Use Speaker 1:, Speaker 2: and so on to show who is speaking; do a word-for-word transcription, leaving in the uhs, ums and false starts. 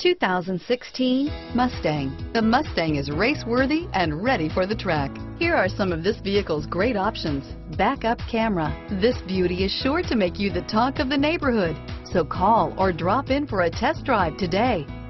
Speaker 1: two thousand sixteen Mustang. The Mustang is race-worthy and ready for the track. Here are some of this vehicle's great options. Backup camera. This beauty is sure to make you the talk of the neighborhood. So call or drop in for a test drive today.